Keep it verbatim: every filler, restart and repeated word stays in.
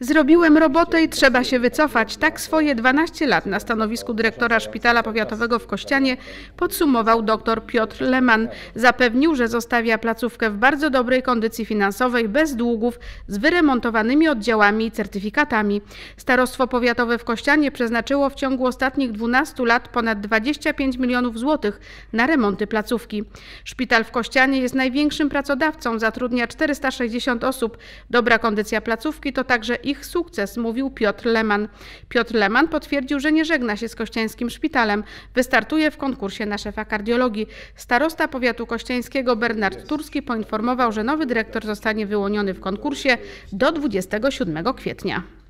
Zrobiłem robotę i trzeba się wycofać. Tak swoje dwanaście lat na stanowisku dyrektora Szpitala Powiatowego w Kościanie podsumował dr Piotr Leman. Zapewnił, że zostawia placówkę w bardzo dobrej kondycji finansowej, bez długów, z wyremontowanymi oddziałami i certyfikatami. Starostwo Powiatowe w Kościanie przeznaczyło w ciągu ostatnich dwunastu lat ponad dwadzieścia pięć milionów złotych na remonty placówki. Szpital w Kościanie jest największym pracodawcą, zatrudnia czterysta sześćdziesiąt osób. Dobra kondycja placówki to także ich sukces, mówił Piotr Leman. Piotr Leman potwierdził, że nie żegna się z kościańskim szpitalem. Wystartuje w konkursie na szefa kardiologii. Starosta powiatu kościańskiego Bernard Turski poinformował, że nowy dyrektor zostanie wyłoniony w konkursie do dwudziestego siódmego kwietnia.